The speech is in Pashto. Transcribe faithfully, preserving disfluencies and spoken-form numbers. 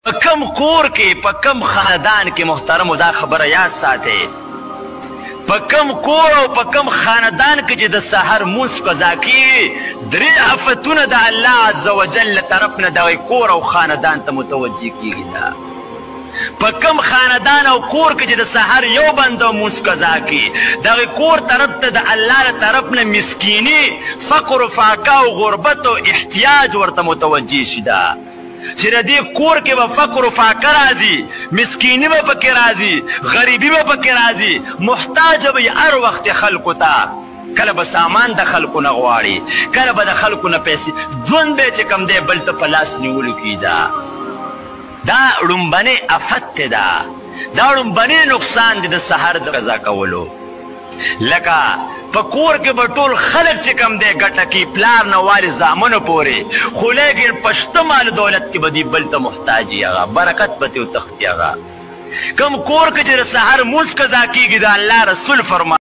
کم کور کې په کم خاندان کې محترمو دا خبره یاد ساتئ، په کم کور او په کم خاندان کې چې د سحر مونځ قضا کېږي درې آفتونه د الله عز وجل له طرف نه دغه کور او خاندان ته متوجه کېږي. دا په کم خاندان او کور کې چې د سحر یو بنده مونځ قضا کړي دغه کور طرف ته د الله له طرف نه مسکیني، فقر و فاقه او غربت او احتیاج ورته متوجه شي. دا چې د دې کور کې به فقر و فاقه راځي، مسکیني به پکې راځي، غریبي به پکې راځي، محتاج به یې هر وخت خلکو ته، کله به سامان د خلکو نه غواړي، کله به د خلکو نه پیسې، ژوند به یې چې کوم دی بل ته په لاس نیولو کېږي. دا دا ړومبنی افت دی، دا دا ړومبنی نقصان دی د سحر د قضا کولو. لکه په کور کې به ټول خلک چې کوم دی ګټه کوي، پلار نه والي زامنو پورې، خو لیکن په شته مال دولت کې به دي بل ته محتاج وي، هغه برکت به ترې وتښتي. هغه کوم کور کې چې د سحر مونځ قضا کېږي د الله رسول فرمایي